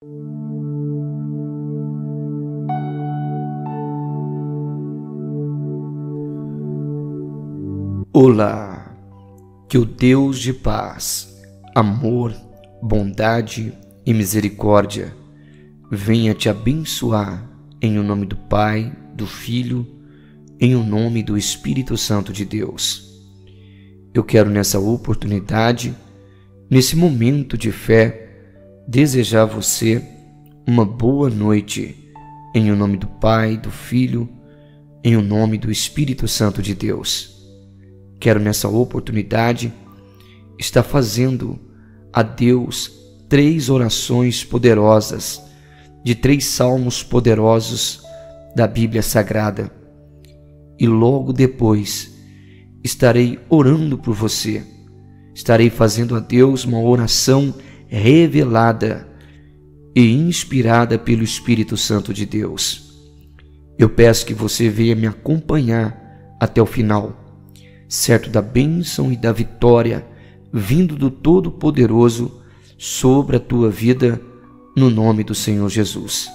Olá, que o Deus de paz, amor, bondade e misericórdia venha te abençoar em o nome do Pai, do Filho, em o nome do Espírito Santo de Deus. Eu quero nessa oportunidade, nesse momento de fé, desejar a você uma boa noite em o nome do Pai, do Filho, em o nome do Espírito Santo de Deus. Quero nessa oportunidade estar fazendo a Deus 3 orações poderosas de 3 salmos poderosos da Bíblia Sagrada. E logo depois estarei orando por você. Estarei fazendo a Deus uma oração revelada e inspirada pelo Espírito Santo de Deus. Eu peço que você venha me acompanhar até o final, certo da bênção e da vitória vindo do Todo-Poderoso sobre a tua vida, no nome do Senhor Jesus.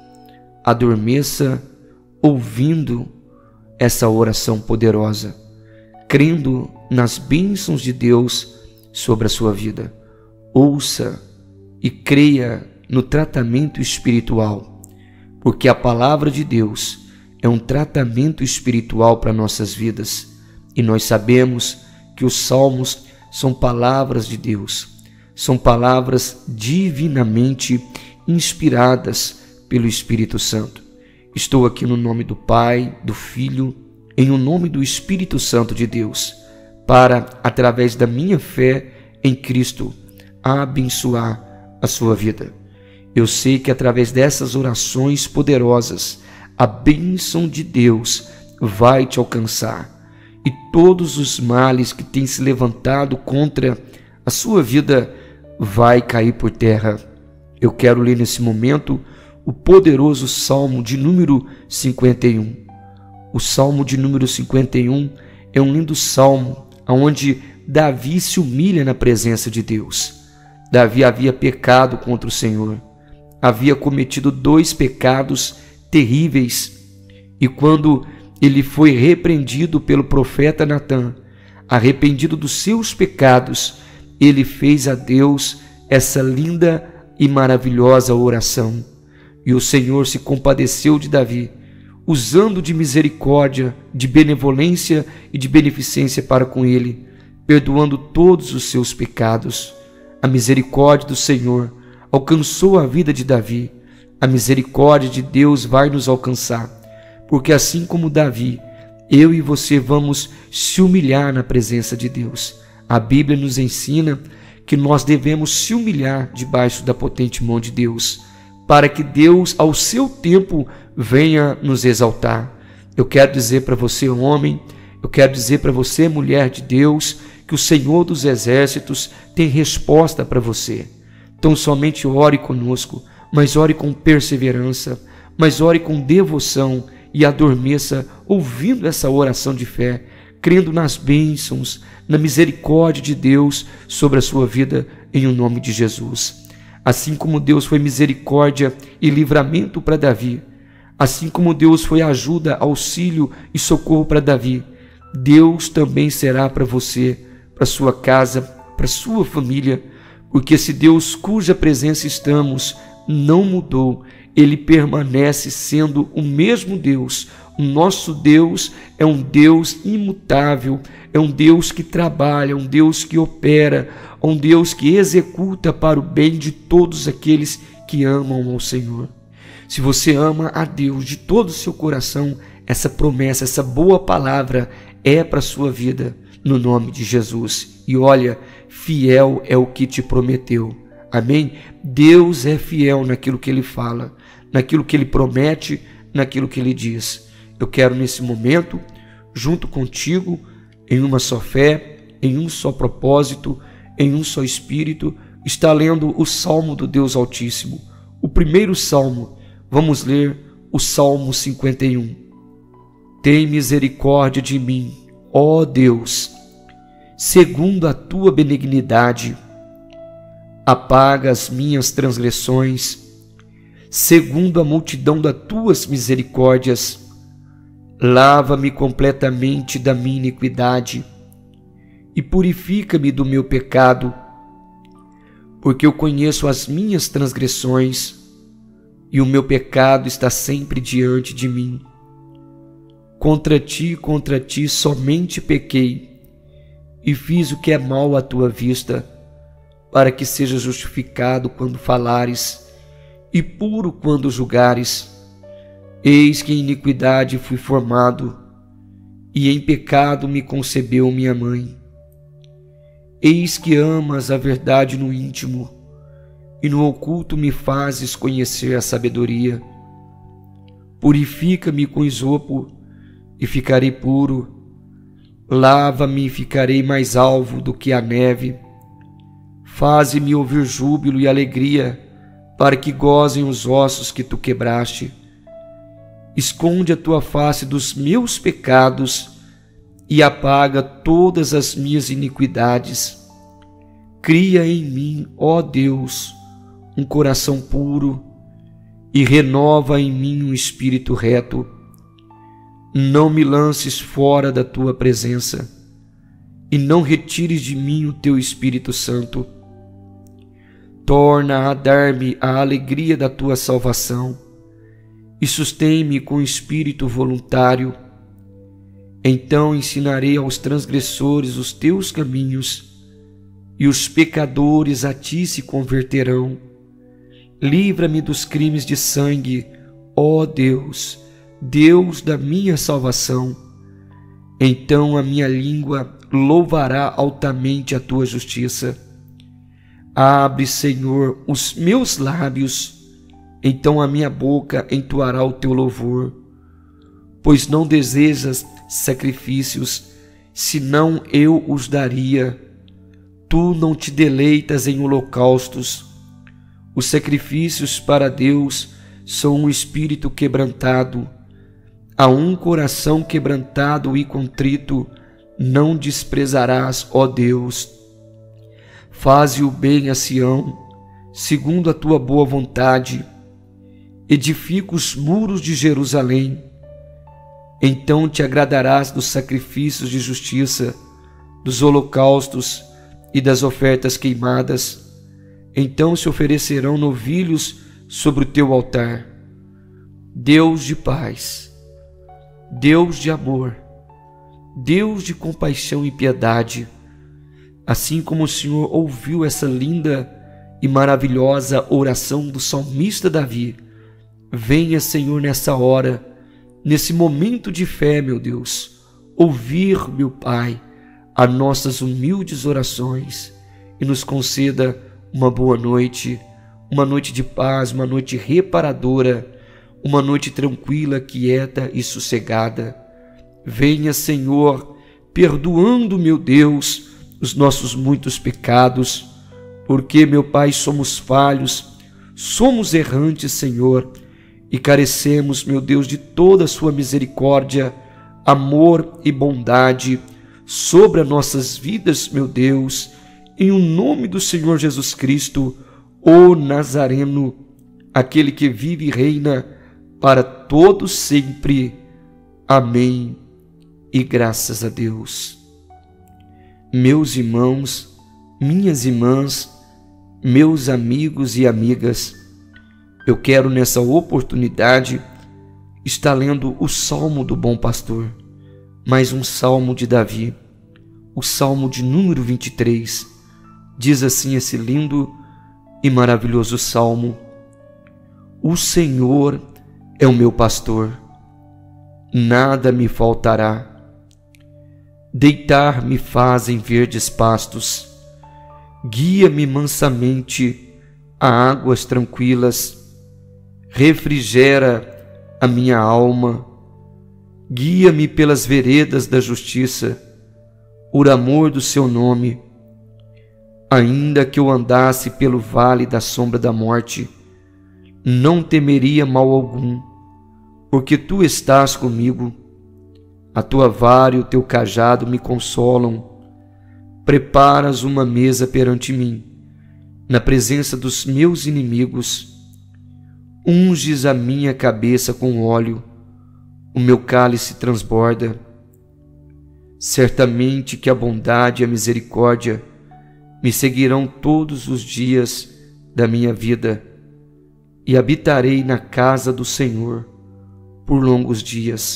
Adormeça ouvindo essa oração poderosa, crendo nas bênçãos de Deus sobre a sua vida. Ouça e creia no tratamento espiritual, porque a palavra de Deus é um tratamento espiritual para nossas vidas. E nós sabemos que os salmos são palavras de Deus, são palavras divinamente inspiradas pelo Espírito Santo. Estou aqui no nome do Pai, do Filho, em o nome do Espírito Santo de Deus, para, através da minha fé em Cristo, abençoar a sua vida. Eu sei que através dessas orações poderosas, a bênção de Deus vai te alcançar. E todos os males que têm se levantado contra a sua vida vai cair por terra. Eu quero ler nesse momento o poderoso Salmo de número 51. O Salmo de número 51 é um lindo salmo onde Davi se humilha na presença de Deus. Davi havia pecado contra o Senhor, havia cometido 2 pecados terríveis, e quando ele foi repreendido pelo profeta Natã, arrependido dos seus pecados, ele fez a Deus essa linda e maravilhosa oração. E o Senhor se compadeceu de Davi, usando de misericórdia, de benevolência e de beneficência para com ele, perdoando todos os seus pecados. A misericórdia do Senhor alcançou a vida de Davi. A misericórdia de Deus vai nos alcançar, porque assim como Davi, eu e você vamos se humilhar na presença de Deus. A Bíblia nos ensina que nós devemos se humilhar debaixo da potente mão de Deus, para que Deus, ao seu tempo, venha nos exaltar. Eu quero dizer para você, homem, eu quero dizer para você, mulher de Deus, que o Senhor dos Exércitos tem resposta para você. Então somente ore conosco, mas ore com perseverança, mas ore com devoção, e adormeça ouvindo essa oração de fé, crendo nas bênçãos, na misericórdia de Deus sobre a sua vida, em o nome de Jesus. Assim como Deus foi misericórdia e livramento para Davi, assim como Deus foi ajuda, auxílio e socorro para Davi, Deus também será para você, para sua casa, para sua família, porque esse Deus cuja presença estamos não mudou, ele permanece sendo o mesmo Deus. O nosso Deus é um Deus imutável, é um Deus que trabalha, um Deus que opera, um Deus que executa para o bem de todos aqueles que amam ao Senhor. Se você ama a Deus de todo o seu coração, essa promessa, essa boa palavra é para a sua vida, no nome de Jesus. E olha, fiel é o que te prometeu. Amém? Deus é fiel naquilo que Ele fala, naquilo que Ele promete, naquilo que Ele diz. Eu quero nesse momento, junto contigo, em uma só fé, em um só propósito, em um só espírito, estar lendo o Salmo do Deus Altíssimo. O primeiro Salmo, vamos ler o Salmo 51. Tem misericórdia de mim, ó Deus, segundo a tua benignidade, apaga as minhas transgressões segundo a multidão das tuas misericórdias. Lava-me completamente da minha iniquidade e purifica-me do meu pecado, porque eu conheço as minhas transgressões e o meu pecado está sempre diante de mim. Contra ti somente pequei e fiz o que é mal à tua vista, para que seja justificado quando falares e puro quando julgares. Eis que em iniquidade fui formado, e em pecado me concebeu minha mãe. Eis que amas a verdade no íntimo, e no oculto me fazes conhecer a sabedoria. Purifica-me com esopo, e ficarei puro. Lava-me e ficarei mais alvo do que a neve. Faze-me ouvir júbilo e alegria, para que gozem os ossos que tu quebraste. Esconde a tua face dos meus pecados e apaga todas as minhas iniquidades. Cria em mim, ó Deus, um coração puro e renova em mim um espírito reto. Não me lances fora da tua presença e não retires de mim o teu Espírito Santo. Torna a dar-me a alegria da tua salvação e sustém-me com espírito voluntário. Então ensinarei aos transgressores os teus caminhos, e os pecadores a ti se converterão. Livra-me dos crimes de sangue, ó Deus, Deus da minha salvação. Então a minha língua louvará altamente a tua justiça. Abre, Senhor, os meus lábios, então a minha boca entoará o teu louvor. Pois não desejas sacrifícios, senão eu os daria. Tu não te deleitas em holocaustos. Os sacrifícios para Deus são um espírito quebrantado. A um coração quebrantado e contrito não desprezarás, ó Deus. Faze o bem a Sião, segundo a tua boa vontade. Edifica os muros de Jerusalém. Então te agradarás dos sacrifícios de justiça, dos holocaustos e das ofertas queimadas. Então se oferecerão novilhos sobre o teu altar. Deus de paz, Deus de amor, Deus de compaixão e piedade, assim como o Senhor ouviu essa linda e maravilhosa oração do salmista Davi, venha, Senhor, nessa hora, nesse momento de fé, meu Deus, ouvir, meu Pai, as nossas humildes orações e nos conceda uma boa noite, uma noite de paz, uma noite reparadora, uma noite tranquila, quieta e sossegada. Venha, Senhor, perdoando, meu Deus, os nossos muitos pecados, porque, meu Pai, somos falhos, somos errantes, Senhor, e carecemos, meu Deus, de toda a sua misericórdia, amor e bondade sobre as nossas vidas, meu Deus, em o nome do Senhor Jesus Cristo, o Nazareno, aquele que vive e reina para todos sempre. Amém. E graças a Deus. Meus irmãos, minhas irmãs, meus amigos e amigas, eu quero nessa oportunidade estar lendo o Salmo do Bom Pastor, mais um Salmo de Davi, o Salmo de número 23. Diz assim esse lindo e maravilhoso Salmo: O Senhor é o meu pastor, nada me faltará. Deitar-me faz em verdes pastos, guia-me mansamente a águas tranquilas, refrigera a minha alma, guia-me pelas veredas da justiça, por amor do seu nome. Ainda que eu andasse pelo vale da sombra da morte, não temeria mal algum, porque tu estás comigo. A tua vara e o teu cajado me consolam. Preparas uma mesa perante mim, na presença dos meus inimigos. Unges a minha cabeça com óleo, o meu cálice transborda. Certamente que a bondade e a misericórdia me seguirão todos os dias da minha vida, e habitarei na casa do Senhor por longos dias.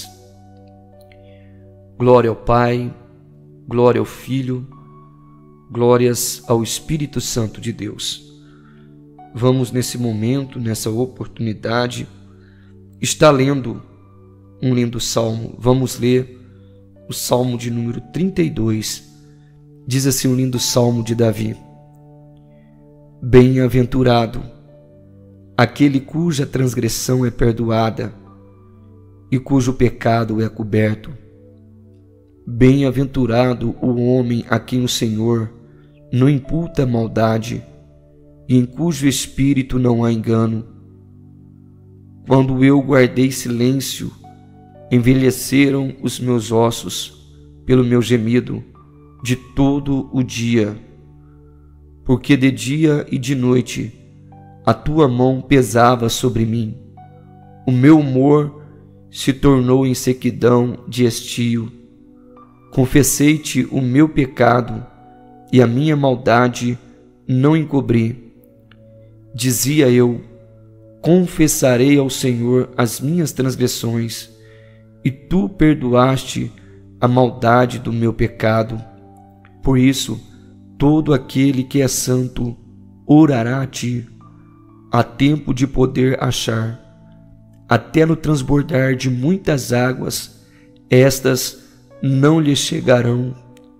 Glória ao Pai, glória ao Filho, glórias ao Espírito Santo de Deus. Vamos nesse momento, nessa oportunidade, estar lendo um lindo salmo. Vamos ler o salmo de número 32. Diz assim um lindo salmo de Davi: Bem-aventurado aquele cuja transgressão é perdoada e cujo pecado é coberto. Bem-aventurado o homem a quem o Senhor não imputa maldade e em cujo espírito não há engano. Quando eu guardei silêncio, envelheceram os meus ossos pelo meu gemido de todo o dia, porque de dia e de noite a tua mão pesava sobre mim. O meu humor se tornou em sequidão de estio. Confessei-te o meu pecado e a minha maldade não encobri. Dizia eu: confessarei ao Senhor as minhas transgressões, e tu perdoaste a maldade do meu pecado. Por isso, todo aquele que é santo orará a ti. Há tempo de poder achar, até no transbordar de muitas águas, estas não lhe chegarão.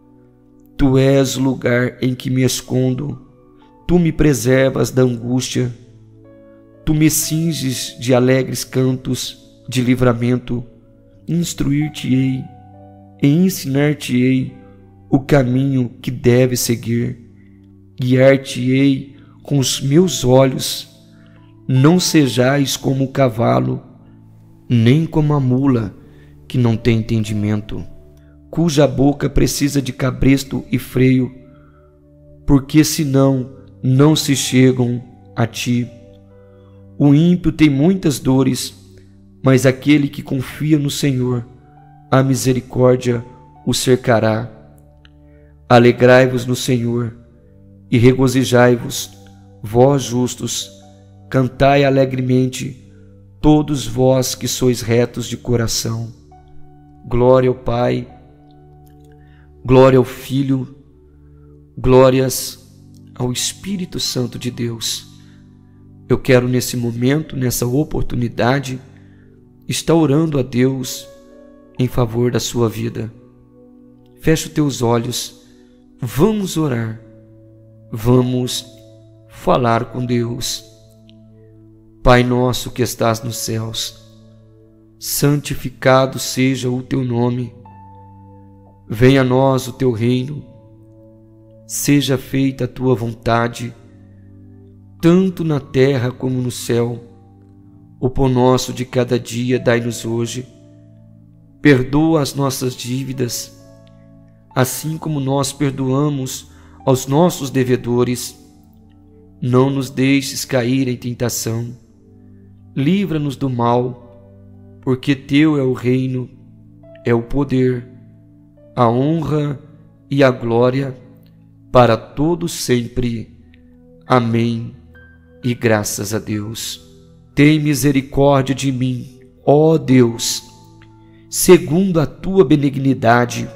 Tu és o lugar em que me escondo, tu me preservas da angústia, tu me cinges de alegres cantos de livramento. Instruir-te-ei e ensinar-te-ei o caminho que deves seguir, guiar-te-ei com os meus olhos. Não sejais como o cavalo, nem como a mula que não tem entendimento, cuja boca precisa de cabresto e freio, porque senão não se chegam a ti. O ímpio tem muitas dores, mas aquele que confia no Senhor, a misericórdia o cercará. Alegrai-vos no Senhor e regozijai-vos, vós justos, cantai alegremente, todos vós que sois retos de coração. Glória ao Pai, glória ao Filho, glórias ao Espírito Santo de Deus. Eu quero nesse momento, nessa oportunidade, estar orando a Deus em favor da sua vida. Fecha os teus olhos, vamos orar, vamos falar com Deus. Pai nosso que estás nos céus, santificado seja o teu nome. Venha a nós o teu reino, seja feita a tua vontade, tanto na terra como no céu. O pão nosso de cada dia dai-nos hoje. Perdoa as nossas dívidas, assim como nós perdoamos aos nossos devedores. Não nos deixes cair em tentação. Livra-nos do mal, porque teu é o reino, é o poder, a honra e a glória para todos sempre. Amém. E graças a Deus. Tem misericórdia de mim, ó Deus, segundo a tua benignidade.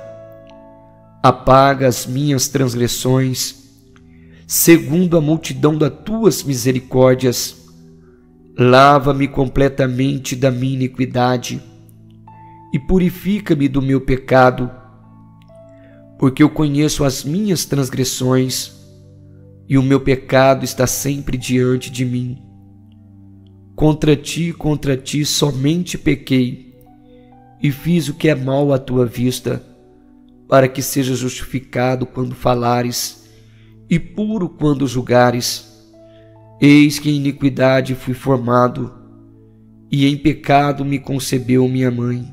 Apaga as minhas transgressões, segundo a multidão das tuas misericórdias. Lava-me completamente da minha iniquidade e purifica-me do meu pecado, porque eu conheço as minhas transgressões e o meu pecado está sempre diante de mim. Contra ti somente pequei e fiz o que é mal à tua vista, para que seja justificado quando falares e puro quando julgares. Eis que em iniquidade fui formado, e em pecado me concebeu minha mãe.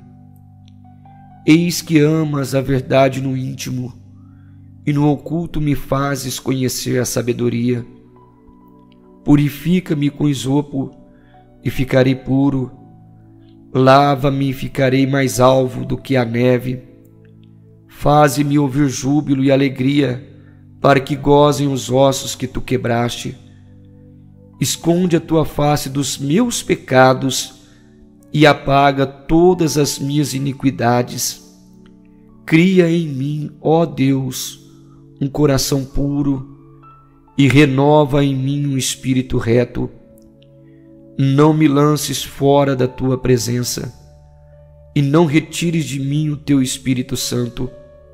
Eis que amas a verdade no íntimo, e no oculto me fazes conhecer a sabedoria. Purifica-me com isopo, e ficarei puro. Lava-me e ficarei mais alvo do que a neve. Faze-me ouvir júbilo e alegria, para que gozem os ossos que tu quebraste. Esconde a tua face dos meus pecados e apaga todas as minhas iniquidades. Cria em mim, ó Deus, um coração puro e renova em mim um espírito reto. Não me lances fora da tua presença e não retires de mim o teu Espírito Santo.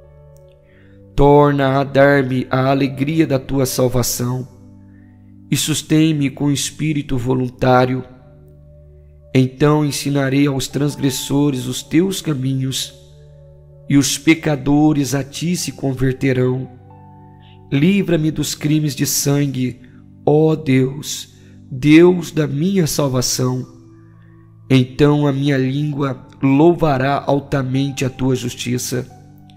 Torna a dar-me a alegria da tua salvação e sustém-me com espírito voluntário. Então ensinarei aos transgressores os teus caminhos e os pecadores a ti se converterão. Livra-me dos crimes de sangue, ó Deus, Deus da minha salvação. Então a minha língua louvará altamente a tua justiça.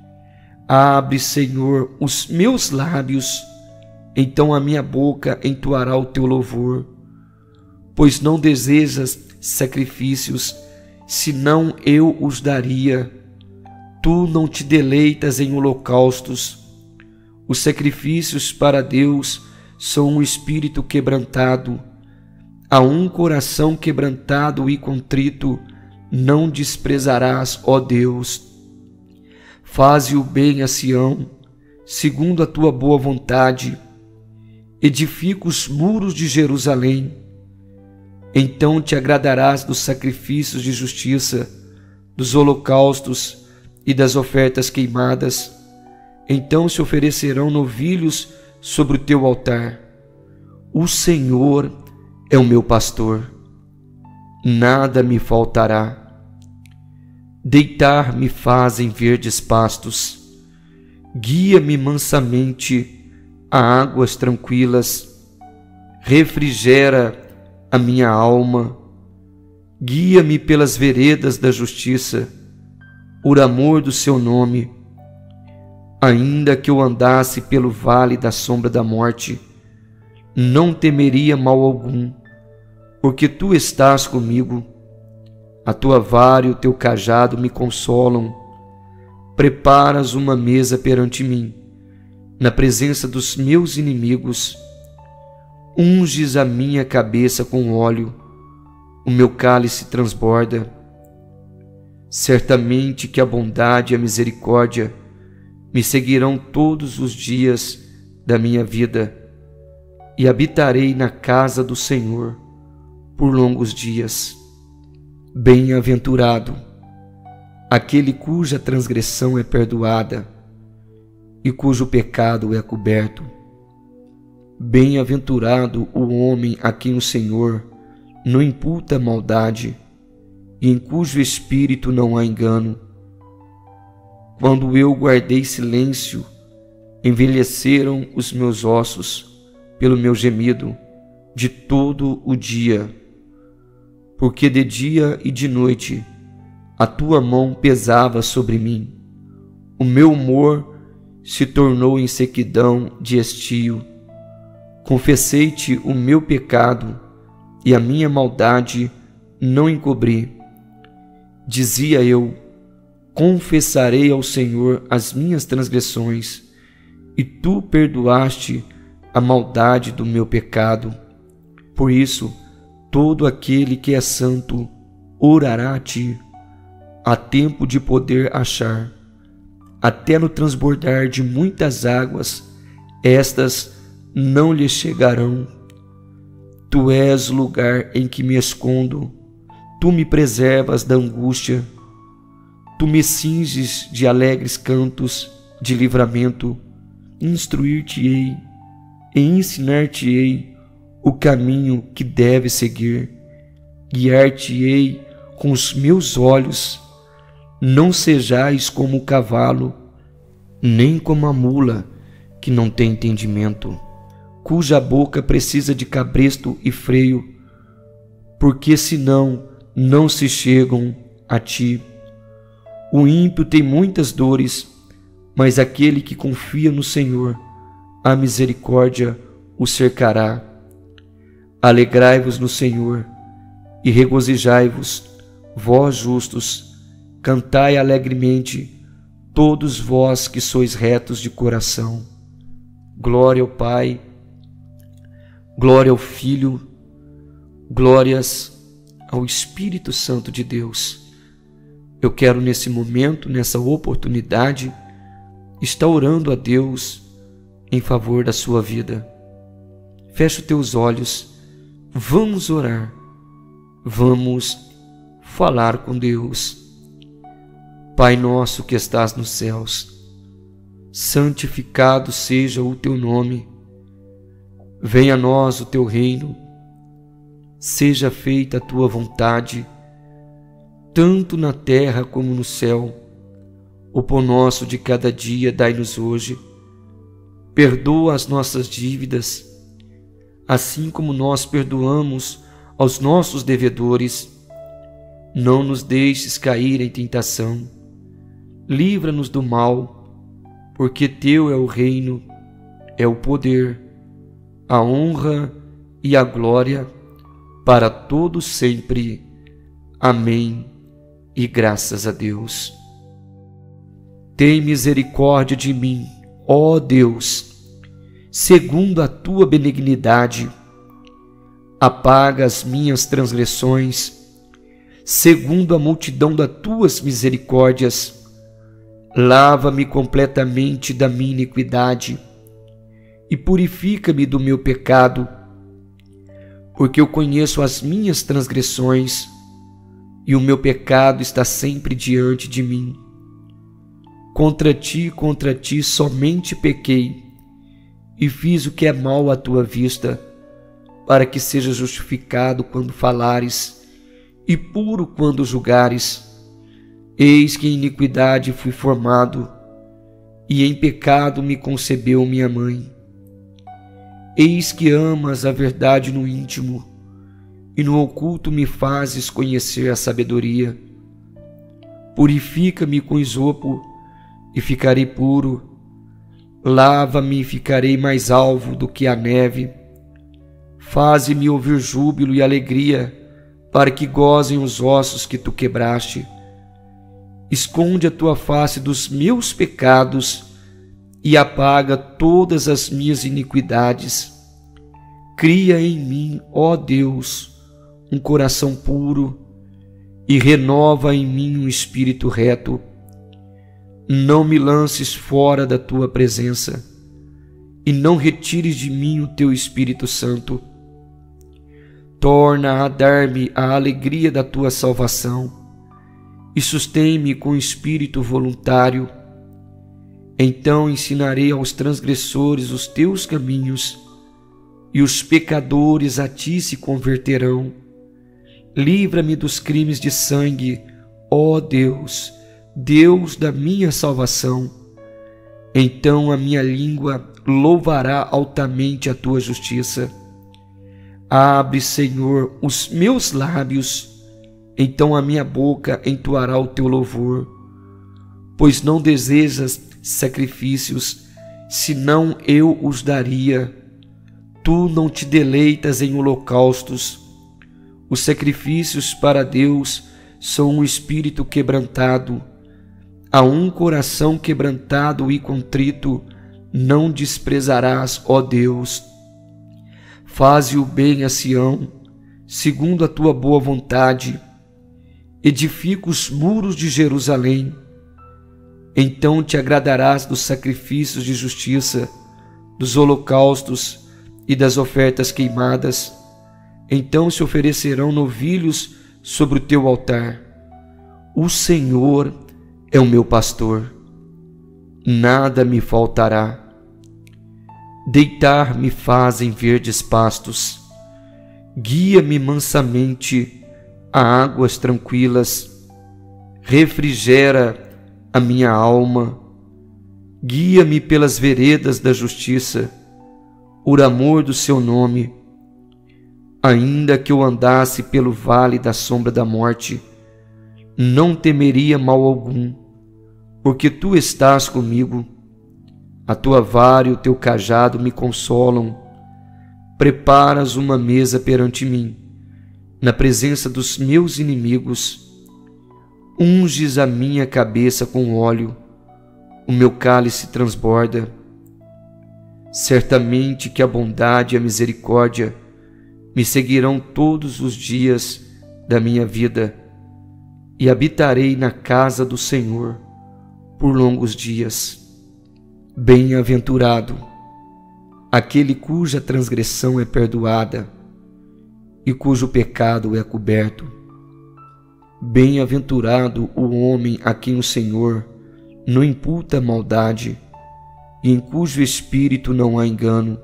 Abre, Senhor, os meus lábios, então a minha boca entoará o teu louvor. Pois não desejas sacrifícios, senão eu os daria. Tu não te deleitas em holocaustos. Os sacrifícios para Deus são um espírito quebrantado. A um coração quebrantado e contrito não desprezarás, ó Deus. Faze o bem a Sião, segundo a tua boa vontade. Edifica os muros de Jerusalém. Então te agradarás dos sacrifícios de justiça, dos holocaustos e das ofertas queimadas. Então se oferecerão novilhos sobre o teu altar. O Senhor é o meu pastor, nada me faltará. Deitar-me faz em verdes pastos, guia-me mansamente a águas tranquilas, refrigera a minha alma, guia-me pelas veredas da justiça, por amor do seu nome. Ainda que eu andasse pelo vale da sombra da morte, não temeria mal algum, porque tu estás comigo. A tua vara e o teu cajado me consolam. Preparas uma mesa perante mim, na presença dos meus inimigos. Unges a minha cabeça com óleo, o meu cálice transborda. Certamente que a bondade e a misericórdia me seguirão todos os dias da minha vida, e habitarei na casa do Senhor por longos dias. Bem-aventurado aquele cuja transgressão é perdoada e cujo pecado é coberto. Bem-aventurado o homem a quem o Senhor não imputa maldade e em cujo espírito não há engano. Quando eu guardei silêncio, envelheceram os meus ossos pelo meu gemido de todo o dia, porque de dia e de noite a tua mão pesava sobre mim. O meu humor se tornou em sequidão de estio. Confessei-te o meu pecado e a minha maldade não encobri. Dizia eu: confessarei ao Senhor as minhas transgressões, e tu perdoaste a maldade do meu pecado. Por isso, todo aquele que é santo orará a ti. Há tempo de poder achar, até no transbordar de muitas águas, estas não lhe chegarão. Tu és o lugar em que me escondo, tu me preservas da angústia, tu me cinges de alegres cantos de livramento. Instruir-te-ei e ensinar-te-ei o caminho que deves seguir, guiar-te-ei com os meus olhos. Não sejais como o cavalo, nem como a mula que não tem entendimento, cuja boca precisa de cabresto e freio, porque senão não se chegam a ti. O ímpio tem muitas dores, mas aquele que confia no Senhor, a misericórdia o cercará. Alegrai-vos no Senhor, e regozijai-vos, vós justos, cantai alegremente, todos vós que sois retos de coração. Glória ao Pai, glória ao Filho, glórias ao Espírito Santo de Deus. Eu quero nesse momento, nessa oportunidade, estar orando a Deus em favor da sua vida. Feche os teus olhos, vamos orar, vamos falar com Deus. Pai nosso que estás nos céus, santificado seja o teu nome. Venha a nós o teu reino, seja feita a tua vontade, tanto na terra como no céu. O pão nosso de cada dia dai-nos hoje. Perdoa as nossas dívidas, assim como nós perdoamos aos nossos devedores. Não nos deixes cair em tentação. Livra-nos do mal, porque teu é o reino, é o poder, a honra e a glória para todos sempre. Amém. E graças a Deus. Tem misericórdia de mim, ó Deus, segundo a tua benignidade. Apaga as minhas transgressões, segundo a multidão das tuas misericórdias. Lava-me completamente da minha iniquidade e purifica-me do meu pecado, porque eu conheço as minhas transgressões e o meu pecado está sempre diante de mim. Contra ti somente pequei e fiz o que é mal à tua vista, para que seja justificado quando falares e puro quando julgares. Eis que em iniquidade fui formado, e em pecado me concebeu minha mãe. Eis que amas a verdade no íntimo, e no oculto me fazes conhecer a sabedoria. Purifica-me com esopo, e ficarei puro. Lava-me e ficarei mais alvo do que a neve. Faze-me ouvir júbilo e alegria, para que gozem os ossos que tu quebraste. Esconde a tua face dos meus pecados e apaga todas as minhas iniquidades. Cria em mim, ó Deus, um coração puro e renova em mim um espírito reto. Não me lances fora da tua presença e não retires de mim o teu Espírito Santo. Torna a dar-me a alegria da tua salvação e sustém-me com espírito voluntário. Então ensinarei aos transgressores os teus caminhos, e os pecadores a ti se converterão. Livra-me dos crimes de sangue, ó Deus, Deus da minha salvação. Então a minha língua louvará altamente a tua justiça. Abre, Senhor, os meus lábios, então a minha boca entoará o teu louvor. Pois não desejas sacrifícios, senão eu os daria. Tu não te deleitas em holocaustos. Os sacrifícios para Deus são um espírito quebrantado. A um coração quebrantado e contrito não desprezarás, ó Deus. Faze o bem a Sião, segundo a tua boa vontade. Edifica os muros de Jerusalém. Então te agradarás dos sacrifícios de justiça, dos holocaustos e das ofertas queimadas. Então se oferecerão novilhos sobre o teu altar. O Senhor é o meu pastor, nada me faltará. Deitar-me faz em verdes pastos, guia-me mansamente a águas tranquilas, refrigera a minha alma, guia-me pelas veredas da justiça, por amor do seu nome. Ainda que eu andasse pelo vale da sombra da morte, não temeria mal algum, porque tu estás comigo. A tua vara e o teu cajado me consolam. Preparas uma mesa perante mim, na presença dos meus inimigos. Unges a minha cabeça com óleo, o meu cálice transborda. Certamente que a bondade e a misericórdia me seguirão todos os dias da minha vida, e habitarei na casa do Senhor por longos dias. Bem-aventurado aquele cuja transgressão é perdoada e cujo pecado é coberto. Bem-aventurado o homem a quem o Senhor não imputa maldade e em cujo espírito não há engano.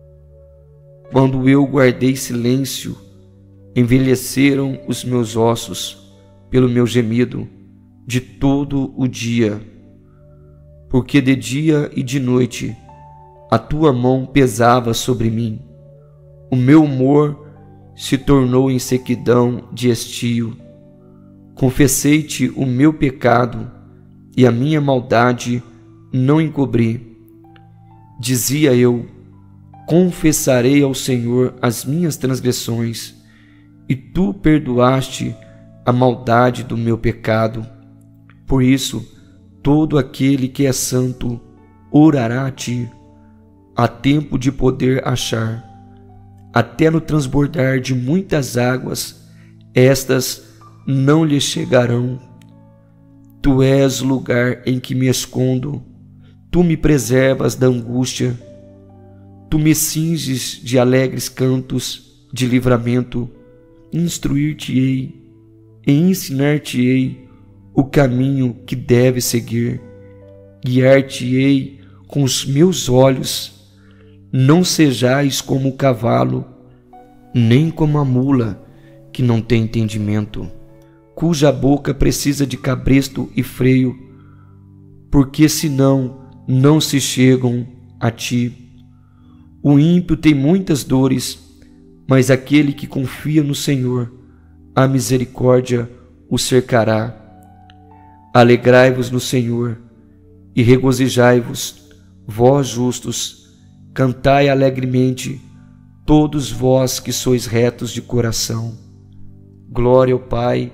Quando eu guardei silêncio, envelheceram os meus ossos pelo meu gemido de todo o dia, porque de dia e de noite a tua mão pesava sobre mim. O meu humor se tornou em sequidão de estio. Confessei-te o meu pecado e a minha maldade não encobri. Dizia eu: confessarei ao Senhor as minhas transgressões, e tu perdoaste a maldade do meu pecado. Por isso, todo aquele que é santo orará a ti. Há tempo de poder achar, até no transbordar de muitas águas, estas não lhe chegarão. Tu és o lugar em que me escondo, tu me preservas da angústia, tu me cinges de alegres cantos de livramento. Instruir-te-ei e ensinar-te-ei o caminho que deves seguir, guiar-te-ei com os meus olhos. Não sejais como o cavalo, nem como a mula que não tem entendimento, cuja boca precisa de cabresto e freio, porque senão não se chegam a ti. O ímpio tem muitas dores, mas aquele que confia no Senhor, a misericórdia o cercará. Alegrai-vos no Senhor e regozijai-vos, vós justos. Cantai alegremente, todos vós que sois retos de coração. Glória ao Pai,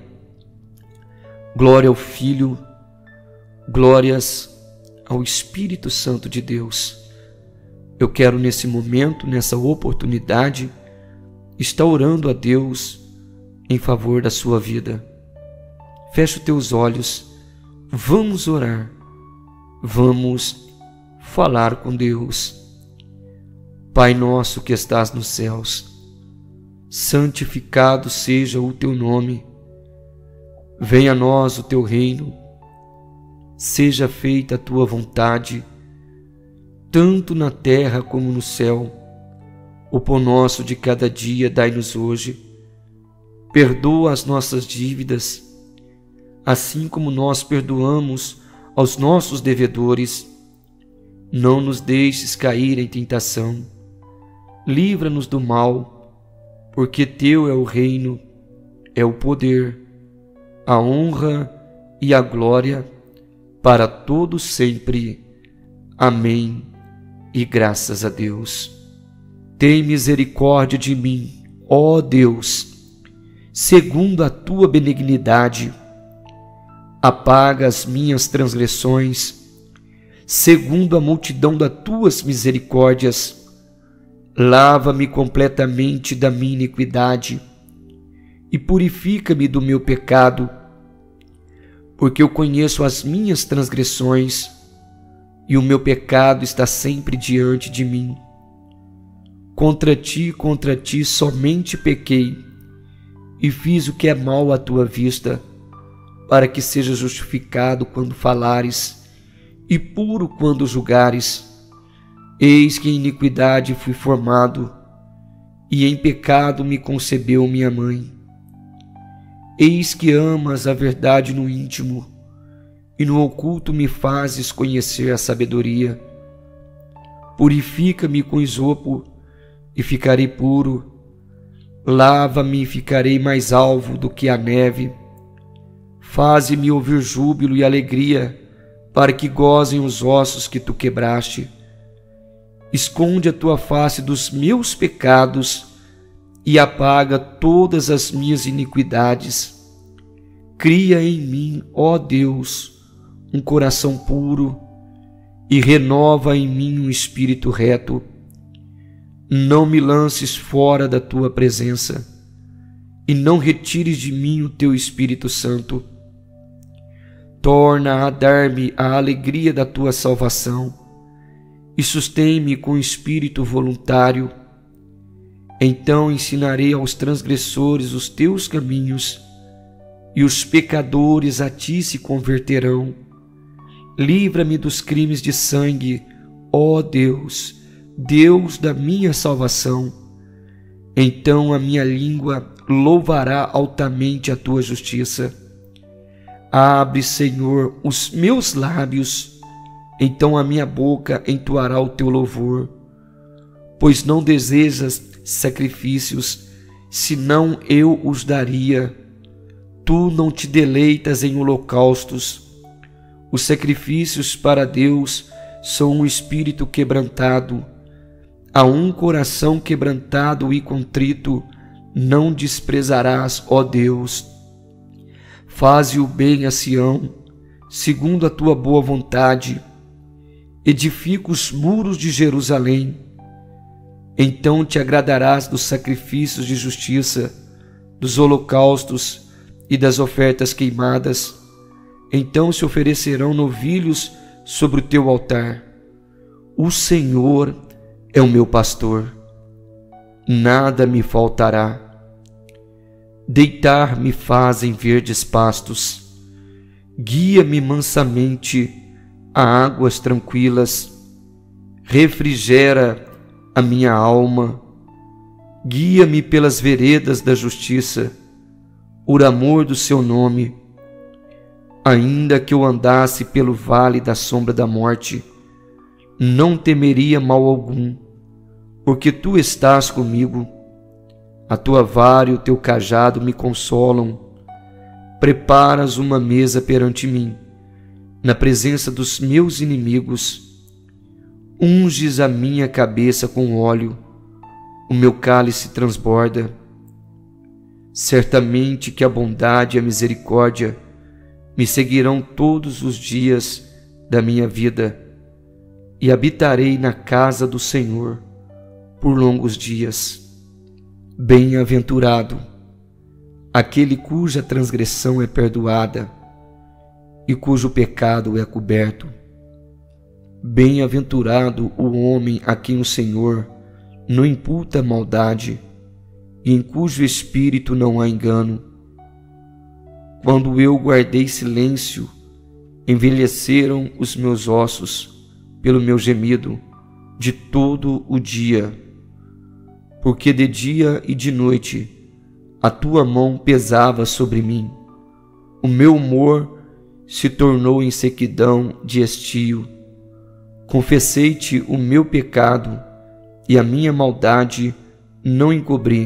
glória ao Filho, glórias ao Espírito Santo de Deus. Eu quero nesse momento, nessa oportunidade, estar orando a Deus em favor da sua vida. Fecha os teus olhos, vamos orar, vamos falar com Deus. Pai nosso que estás nos céus, santificado seja o teu nome. Venha a nós o teu reino. Seja feita a tua vontade, tanto na terra como no céu. O pão nosso de cada dia dai-nos hoje. Perdoa as nossas dívidas, assim como nós perdoamos aos nossos devedores. Não nos deixes cair em tentação. Livra-nos do mal, porque teu é o reino, é o poder, a honra e a glória para todos sempre. Amém. E graças a Deus. Tem misericórdia de mim, ó Deus, segundo a tua benignidade. Apaga as minhas transgressões, segundo a multidão das tuas misericórdias. Lava-me completamente da minha iniquidade e purifica-me do meu pecado, porque eu conheço as minhas transgressões e o meu pecado está sempre diante de mim. Contra ti somente pequei e fiz o que é mal à tua vista, para que seja justificado quando falares e puro quando julgares. Eis que em iniquidade fui formado, e em pecado me concebeu minha mãe. Eis que amas a verdade no íntimo, e no oculto me fazes conhecer a sabedoria. Purifica-me com isopo, e ficarei puro. Lava-me e ficarei mais alvo do que a neve. Faze-me ouvir júbilo e alegria, para que gozem os ossos que tu quebraste. Esconde a tua face dos meus pecados e apaga todas as minhas iniquidades. Cria em mim, ó Deus, um coração puro e renova em mim um espírito reto. Não me lances fora da tua presença e não retires de mim o teu Espírito Santo. Torna a dar-me a alegria da tua salvação e sustém-me com espírito voluntário. Então ensinarei aos transgressores os teus caminhos e os pecadores a ti se converterão. Livra-me dos crimes de sangue, ó Deus, Deus da minha salvação. Então a minha língua louvará altamente a tua justiça. Abre, Senhor, os meus lábios, então a minha boca entoará o teu louvor. Pois não desejas sacrifícios, senão eu os daria. Tu não te deleitas em holocaustos. Os sacrifícios para Deus são um espírito quebrantado. A um coração quebrantado e contrito não desprezarás, ó Deus. Faze o bem a Sião, segundo a tua boa vontade. Edifica os muros de Jerusalém. Então te agradarás dos sacrifícios de justiça, dos holocaustos e das ofertas queimadas. Então se oferecerão novilhos sobre o teu altar. O Senhor é o meu pastor, nada me faltará. Deitar-me faz em verdes pastos, guia-me mansamente a águas tranquilas, refrigera a minha alma, guia-me pelas veredas da justiça, por amor do seu nome. Ainda que eu andasse pelo vale da sombra da morte, não temeria mal algum, porque tu estás comigo. A tua vara e o teu cajado me consolam. Preparas uma mesa perante mim, na presença dos meus inimigos. Unges a minha cabeça com óleo, o meu cálice transborda. Certamente que a bondade e a misericórdia me seguirão todos os dias da minha vida, e habitarei na casa do Senhor por longos dias. Bem-aventurado aquele cuja transgressão é perdoada e cujo pecado é coberto. Bem-aventurado o homem a quem o Senhor não imputa maldade e em cujo espírito não há engano. Quando eu guardei silêncio, envelheceram os meus ossos pelo meu gemido de todo o dia, porque de dia e de noite a tua mão pesava sobre mim. O meu humor se tornou em sequidão de estio. Confessei-te o meu pecado e a minha maldade não encobri.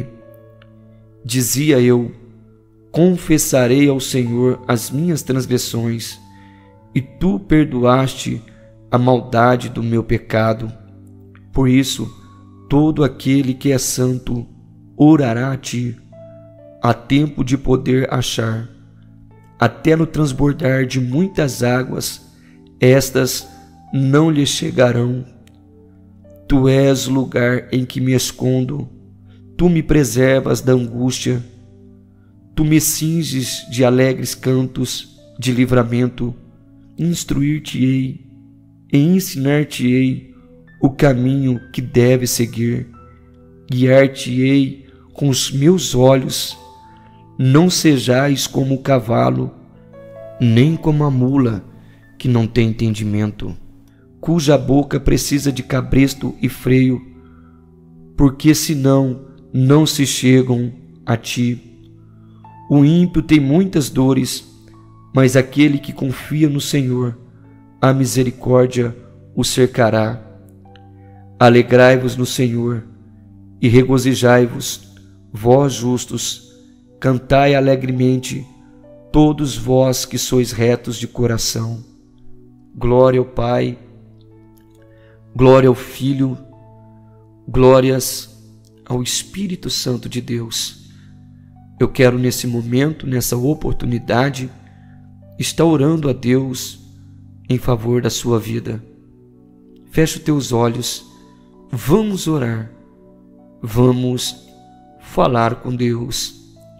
Dizia eu: confessarei ao Senhor as minhas transgressões, e tu perdoaste a maldade do meu pecado. Por isso, todo aquele que é santo orará a ti. Há tempo de poder achar, até no transbordar de muitas águas, estas não lhe chegarão. Tu és o lugar em que me escondo, tu me preservas da angústia, tu me cinges de alegres cantos de livramento. Instruir-te-ei e ensinar-te-ei o caminho que deves seguir, guiar-te-ei com os meus olhos. Não sejais como o cavalo, nem como a mula que não tem entendimento, cuja boca precisa de cabresto e freio, porque senão não se chegam a ti. O ímpio tem muitas dores, mas aquele que confia no Senhor, a misericórdia o cercará. Alegrai-vos no Senhor e regozijai-vos, vós justos, cantai alegremente, todos vós que sois retos de coração. Glória ao Pai, glória ao Filho, glórias ao Espírito Santo de Deus. Eu quero nesse momento, nessa oportunidade, estar orando a Deus em favor da sua vida. Feche os teus olhos, vamos orar, vamos falar com Deus.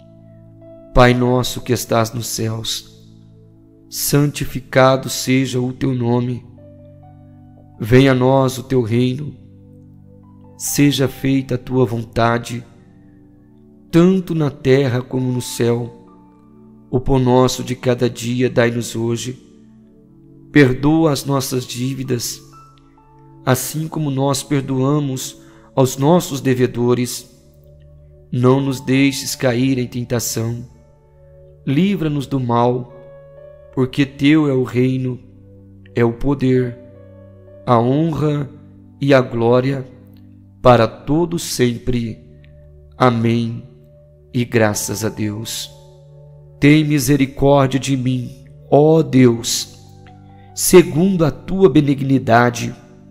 Pai nosso que estás nos céus, santificado seja o teu nome. Venha a nós o teu reino, seja feita a tua vontade, tanto na terra como no céu. O pão nosso de cada dia dai-nos hoje. Perdoa as nossas dívidas, assim como nós perdoamos aos nossos devedores. Não nos deixes cair em tentação. Livra-nos do mal, porque teu é o reino, é o poder, a honra e a glória para todos sempre. Amém. E graças a Deus. Tem misericórdia de mim, ó Deus, segundo a tua benignidade.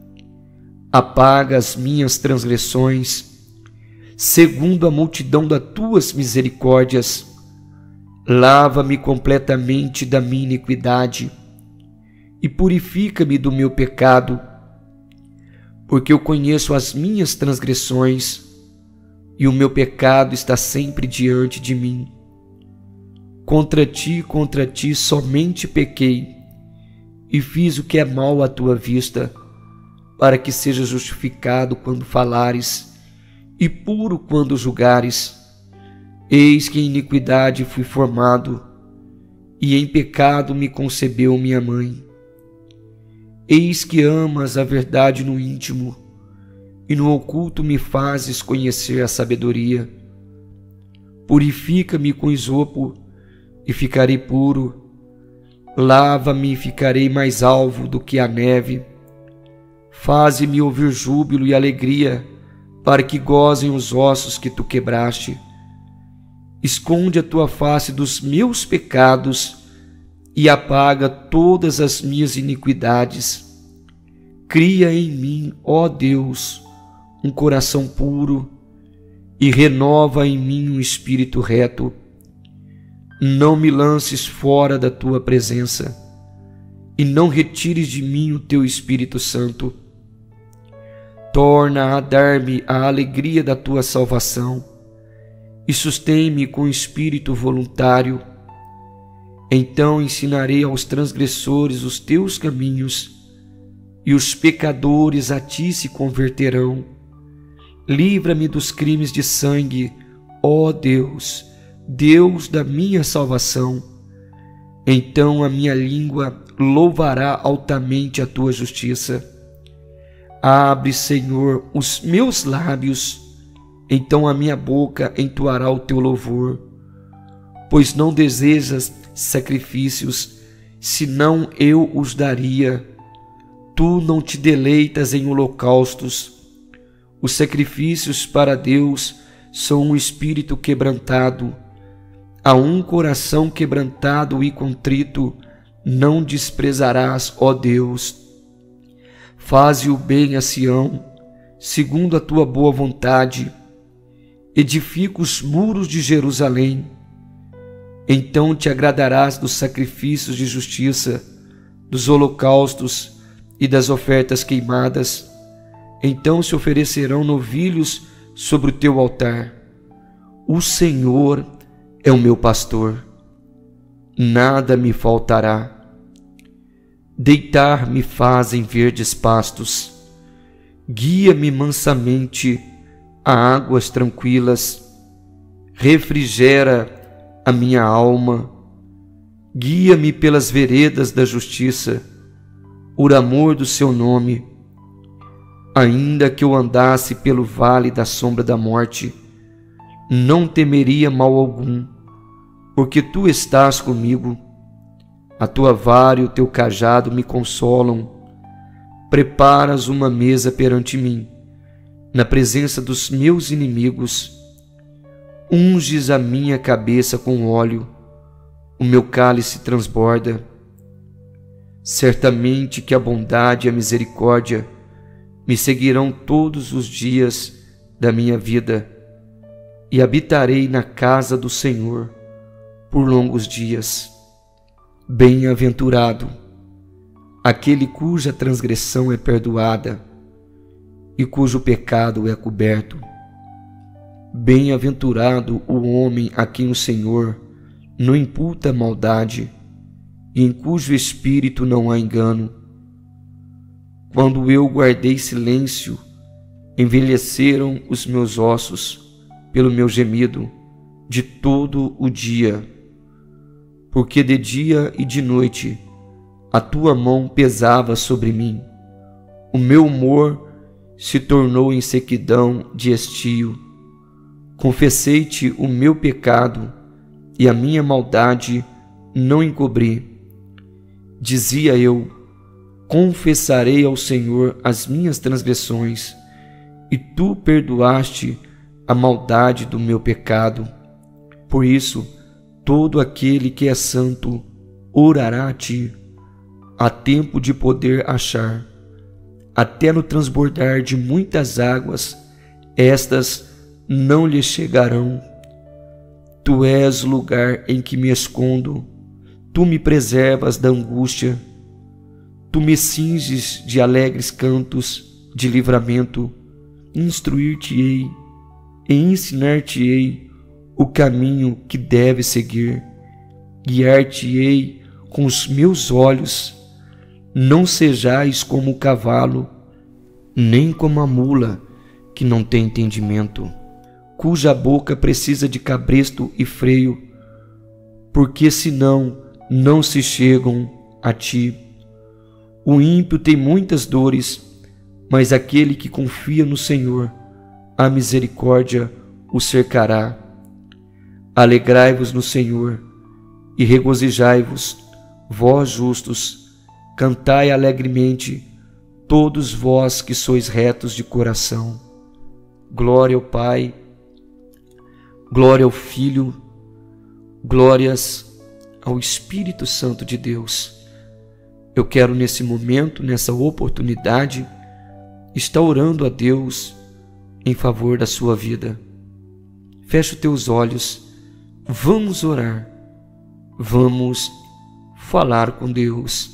Apaga as minhas transgressões, segundo a multidão das tuas misericórdias. Lava-me completamente da minha iniquidade e purifica-me do meu pecado, porque eu conheço as minhas transgressões e o meu pecado está sempre diante de mim. Contra ti somente pequei e fiz o que é mal à tua vista, para que seja justificado quando falares e puro quando julgares. Eis que em iniquidade fui formado, e em pecado me concebeu minha mãe. Eis que amas a verdade no íntimo, e no oculto me fazes conhecer a sabedoria. Purifica-me com esopo, e ficarei puro. Lava-me e ficarei mais alvo do que a neve. Faze-me ouvir júbilo e alegria, para que gozem os ossos que tu quebraste. Esconde a tua face dos meus pecados e apaga todas as minhas iniquidades. Cria em mim, ó Deus, um coração puro e renova em mim um espírito reto. Não me lances fora da tua presença e não retires de mim o teu Espírito Santo. Torna a dar-me a alegria da tua salvação e sustém-me com espírito voluntário. Então ensinarei aos transgressores os teus caminhos, e os pecadores a ti se converterão. Livra-me dos crimes de sangue, ó Deus, Deus da minha salvação. Então a minha língua louvará altamente a tua justiça. Abre, Senhor, os meus lábios, então a minha boca entoará o teu louvor. Pois não desejas sacrifícios, senão eu os daria. Tu não te deleitas em holocaustos. Os sacrifícios para Deus são um espírito quebrantado. A um coração quebrantado e contrito não desprezarás, ó Deus. Faze o bem a Sião, segundo a tua boa vontade. Edifica os muros de Jerusalém. Então te agradarás dos sacrifícios de justiça, dos holocaustos e das ofertas queimadas. Então se oferecerão novilhos sobre o teu altar. O Senhor é o meu pastor, nada me faltará. Deitar-me faz em verdes pastos, guia-me mansamente a águas tranquilas, refrigera a minha alma, guia-me pelas veredas da justiça, por amor do seu nome. Ainda que eu andasse pelo vale da sombra da morte, não temeria mal algum, porque tu estás comigo. A tua vara e o teu cajado me consolam. Preparas uma mesa perante mim, na presença dos meus inimigos. Unges a minha cabeça com óleo, o meu cálice transborda. Certamente que a bondade e a misericórdia me seguirão todos os dias da minha vida e habitarei na casa do Senhor por longos dias. Bem-aventurado aquele cuja transgressão é perdoada e cujo pecado é coberto. Bem-aventurado o homem a quem o Senhor não imputa maldade e em cujo espírito não há engano. Quando eu guardei silêncio, envelheceram os meus ossos pelo meu gemido de todo o dia, porque de dia e de noite a tua mão pesava sobre mim. O meu humor se tornou em sequidão de estio. Confessei-te o meu pecado e a minha maldade não encobri. Dizia eu: confessarei ao Senhor as minhas transgressões, e tu perdoaste a maldade do meu pecado. Por isso, todo aquele que é santo orará a ti. Há tempo de poder achar, até no transbordar de muitas águas, estas não lhe chegarão. Tu és o lugar em que me escondo, tu me preservas da angústia, tu me cinges de alegres cantos de livramento. Instruir-te-ei e ensinar-te-ei o caminho que deves seguir, guiar-te-ei com os meus olhos. Não sejais como o cavalo, nem como a mula que não tem entendimento, cuja boca precisa de cabresto e freio, porque senão não se chegam a ti. O ímpio tem muitas dores, mas aquele que confia no Senhor, a misericórdia o cercará. Alegrai-vos no Senhor e regozijai-vos, vós justos, cantai alegremente, todos vós que sois retos de coração. Glória ao Pai, glória ao Filho, glórias ao Espírito Santo de Deus. Eu quero nesse momento, nessa oportunidade, estar orando a Deus em favor da sua vida. Feche os teus olhos, vamos orar, vamos falar com Deus.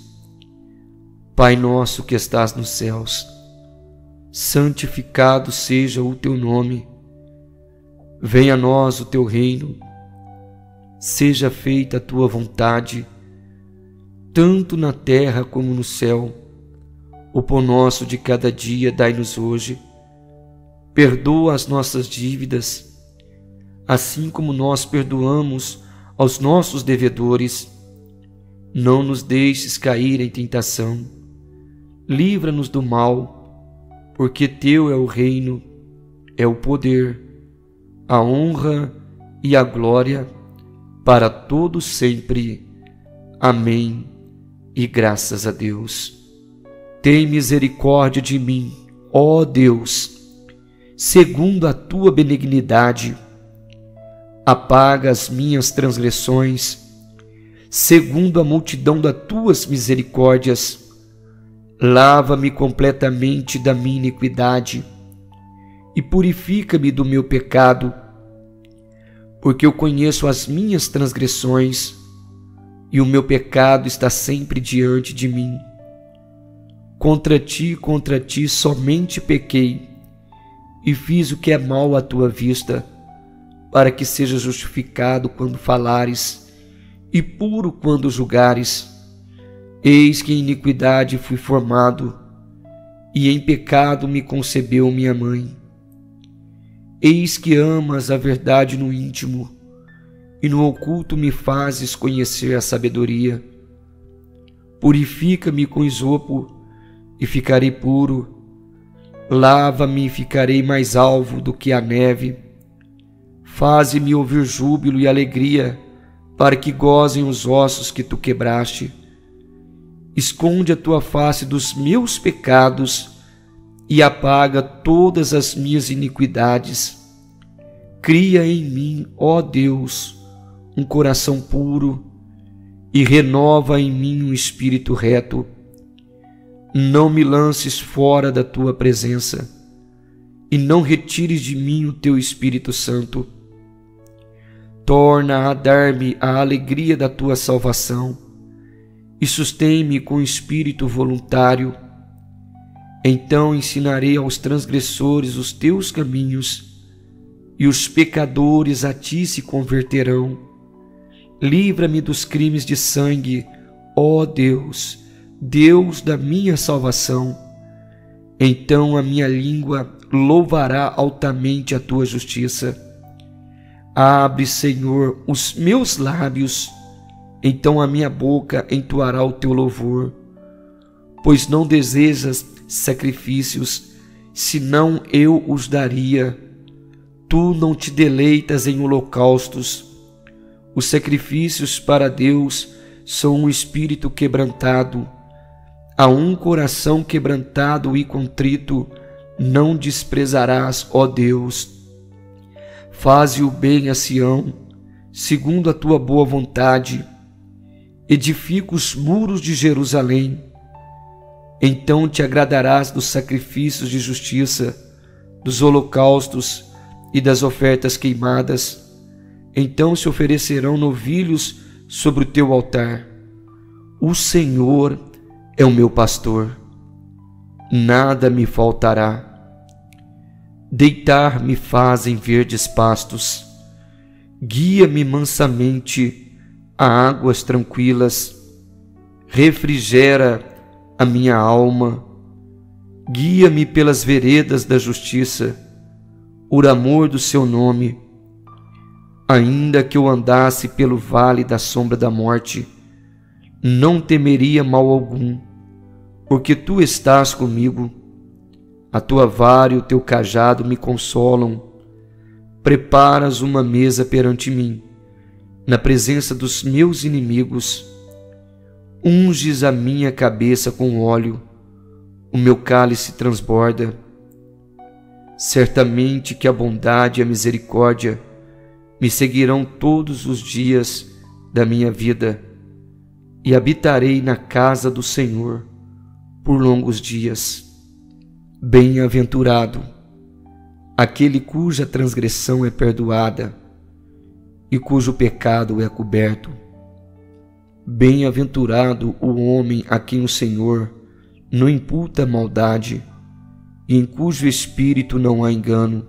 Pai nosso que estás nos céus, santificado seja o teu nome. Venha a nós o teu reino, seja feita a tua vontade, tanto na terra como no céu. O pão nosso de cada dia dai-nos hoje. Perdoa as nossas dívidas, assim como nós perdoamos aos nossos devedores. Não nos deixes cair em tentação. Livra-nos do mal, porque teu é o reino, é o poder, a honra e a glória para todos sempre. Amém. E graças a Deus. Tem misericórdia de mim, ó Deus, segundo a tua benignidade. Apaga as minhas transgressões, segundo a multidão das tuas misericórdias. Lava-me completamente da minha iniquidade e purifica-me do meu pecado, porque eu conheço as minhas transgressões e o meu pecado está sempre diante de mim. Contra ti somente pequei e fiz o que é mal à tua vista, para que seja justificado quando falares e puro quando julgares. Eis que em iniquidade fui formado, e em pecado me concebeu minha mãe. Eis que amas a verdade no íntimo, e no oculto me fazes conhecer a sabedoria. Purifica-me com esopo, e ficarei puro. Lava-me e ficarei mais alvo do que a neve. Faze-me ouvir júbilo e alegria, para que gozem os ossos que tu quebraste. Esconde a tua face dos meus pecados e apaga todas as minhas iniquidades. Cria em mim, ó Deus, um coração puro e renova em mim um espírito reto. Não me lances fora da tua presença. e não retires de mim o teu Espírito Santo. Torna a dar-me a alegria da tua salvação e sustém-me com espírito voluntário. Então ensinarei aos transgressores os teus caminhos, e os pecadores a ti se converterão. Livra-me dos crimes de sangue, ó Deus, Deus da minha salvação. Então a minha língua louvará altamente a tua justiça. Abre, Senhor, os meus lábios, então a minha boca entoará o teu louvor. Pois não desejas sacrifícios, senão eu os daria. Tu não te deleitas em holocaustos. Os sacrifícios para Deus são um espírito quebrantado. A um coração quebrantado e contrito não desprezarás, ó Deus. Faze o bem a Sião, segundo a tua boa vontade. Edifica os muros de Jerusalém. Então te agradarás dos sacrifícios de justiça, dos holocaustos e das ofertas queimadas. Então se oferecerão novilhos sobre o teu altar. O Senhor é o meu pastor, nada me faltará. Deitar-me faz em verdes pastos, guia-me mansamente a águas tranquilas, refrigera a minha alma, guia-me pelas veredas da justiça, por amor do seu nome. Ainda que eu andasse pelo vale da sombra da morte, não temeria mal algum, porque tu estás comigo. A tua vara e o teu cajado me consolam. Preparas uma mesa perante mim, na presença dos meus inimigos. Unges a minha cabeça com óleo, o meu cálice transborda. Certamente que a bondade e a misericórdia me seguirão todos os dias da minha vida, e habitarei na casa do Senhor por longos dias. Bem-aventurado aquele cuja transgressão é perdoada e cujo pecado é coberto. Bem-aventurado o homem a quem o Senhor não imputa maldade e em cujo espírito não há engano.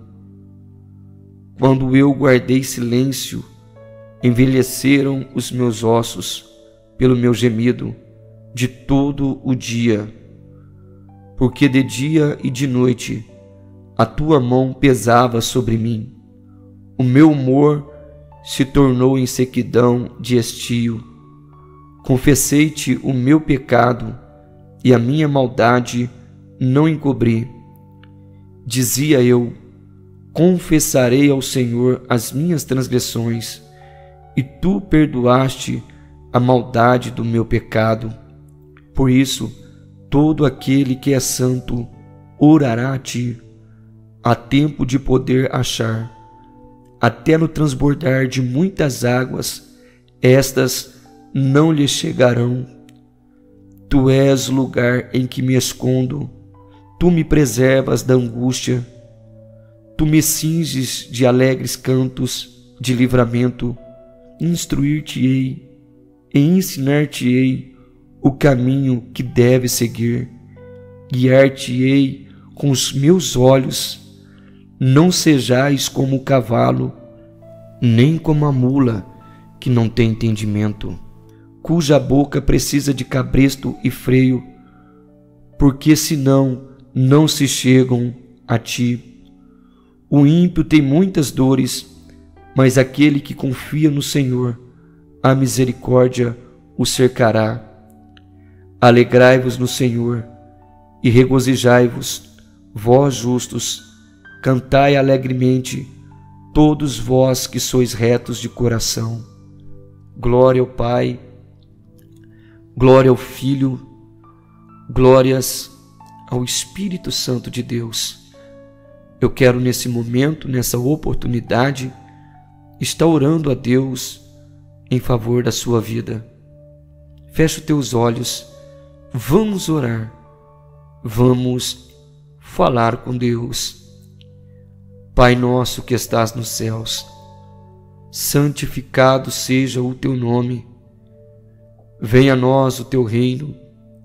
Quando eu guardei silêncio, envelheceram os meus ossos pelo meu gemido de todo o dia, porque de dia e de noite a tua mão pesava sobre mim. O meu humor se tornou em sequidão de estio. Confessei-te o meu pecado e a minha maldade não encobri. Dizia eu: confessarei ao Senhor as minhas transgressões, e tu perdoaste a maldade do meu pecado. Por isso, todo aquele que é santo orará a ti. Há tempo de poder achar, até no transbordar de muitas águas, estas não lhe chegarão. Tu és o lugar em que me escondo, tu me preservas da angústia, tu me cinges de alegres cantos de livramento. Instruir-te-ei e ensinar-te-ei o caminho que deves seguir, guiar-te-ei com os meus olhos. Não sejais como o cavalo, nem como a mula que não tem entendimento, cuja boca precisa de cabresto e freio, porque senão não se chegam a ti. O ímpio tem muitas dores, mas aquele que confia no Senhor, a misericórdia o cercará. Alegrai-vos no Senhor e regozijai-vos, vós justos. Cantai alegremente, todos vós que sois retos de coração. Glória ao Pai, glória ao Filho, glórias ao Espírito Santo de Deus. Eu quero nesse momento, nessa oportunidade, estar orando a Deus em favor da sua vida. Fecha os teus olhos, vamos orar, vamos falar com Deus. Pai nosso que estás nos céus, santificado seja o teu nome. Venha a nós o teu reino.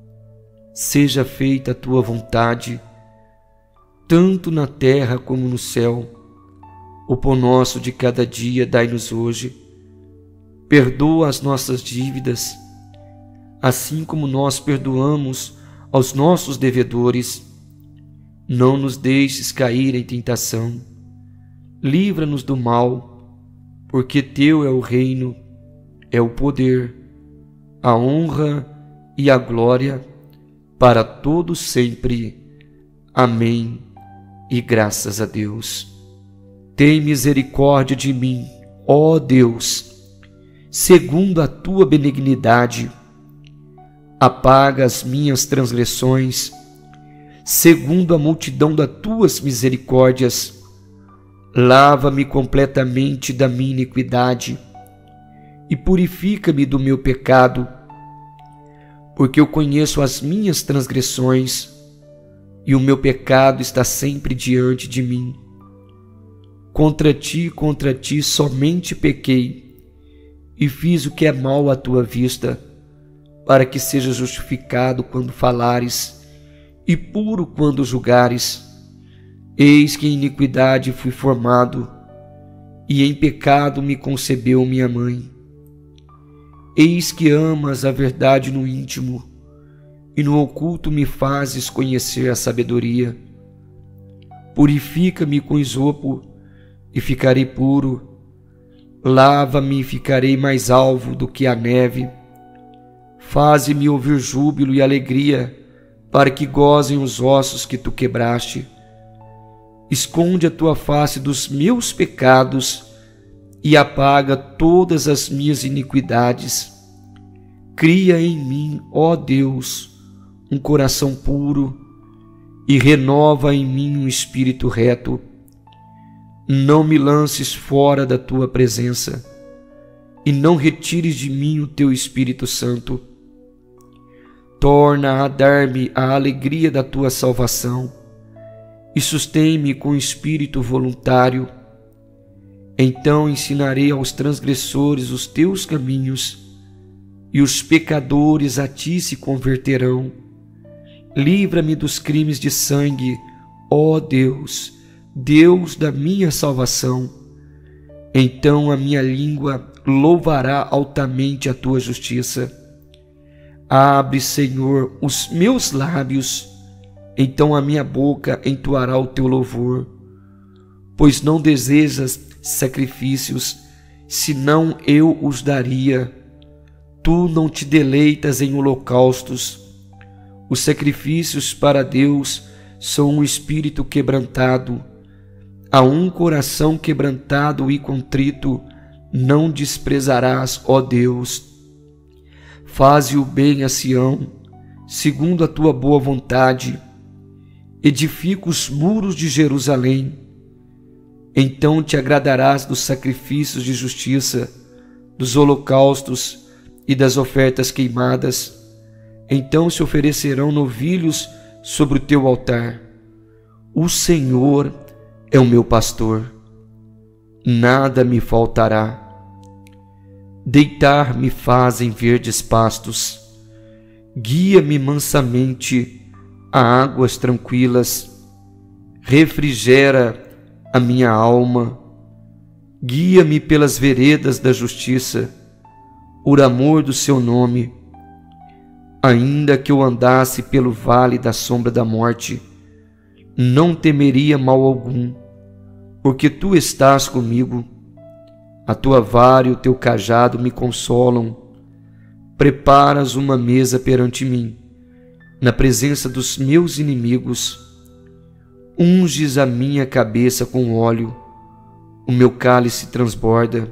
Seja feita a tua vontade, tanto na terra como no céu. O pão nosso de cada dia dai-nos hoje. Perdoa as nossas dívidas, assim como nós perdoamos aos nossos devedores. Não nos deixes cair em tentação. Livra-nos do mal, porque teu é o reino, é o poder, a honra e a glória para todos sempre. Amém. E graças a Deus. Tem misericórdia de mim, ó Deus, segundo a tua benignidade. Apaga as minhas transgressões, segundo a multidão das tuas misericórdias. Lava-me completamente da minha iniquidade e purifica-me do meu pecado, porque eu conheço as minhas transgressões e o meu pecado está sempre diante de mim. Contra ti somente pequei e fiz o que é mal à tua vista, para que seja justificado quando falares e puro quando julgares. Eis que em iniquidade fui formado, e em pecado me concebeu minha mãe. Eis que amas a verdade no íntimo, e no oculto me fazes conhecer a sabedoria. Purifica-me com esopo, e ficarei puro. Lava-me e ficarei mais alvo do que a neve. Faze-me ouvir júbilo e alegria, para que gozem os ossos que tu quebraste. Esconde a tua face dos meus pecados e apaga todas as minhas iniquidades. Cria em mim, ó Deus, um coração puro e renova em mim um espírito reto. Não me lances fora da tua presença e não retires de mim o teu Espírito Santo. Torna a dar-me a alegria da tua salvação e sustém-me com espírito voluntário. Então ensinarei aos transgressores os teus caminhos, e os pecadores a ti se converterão. Livra-me dos crimes de sangue, ó Deus, Deus da minha salvação. Então a minha língua louvará altamente a tua justiça. Abre, Senhor, os meus lábios, então a minha boca entoará o teu louvor. Pois não desejas sacrifícios, senão eu os daria. Tu não te deleitas em holocaustos. Os sacrifícios para Deus são um espírito quebrantado. A um coração quebrantado e contrito não desprezarás, ó Deus. Faze o bem a Sião, segundo a tua boa vontade. Edifica os muros de Jerusalém. Então te agradarás dos sacrifícios de justiça, dos holocaustos e das ofertas queimadas. Então se oferecerão novilhos sobre o teu altar. O Senhor é o meu pastor, nada me faltará. Deitar-me faz em verdes pastos, guia-me mansamente a águas tranquilas, refrigera a minha alma, guia-me pelas veredas da justiça, por amor do seu nome. Ainda que eu andasse pelo vale da sombra da morte, não temeria mal algum, porque tu estás comigo. A tua vara e o teu cajado me consolam. Preparas uma mesa perante mim, na presença dos meus inimigos. Unges a minha cabeça com óleo, o meu cálice transborda.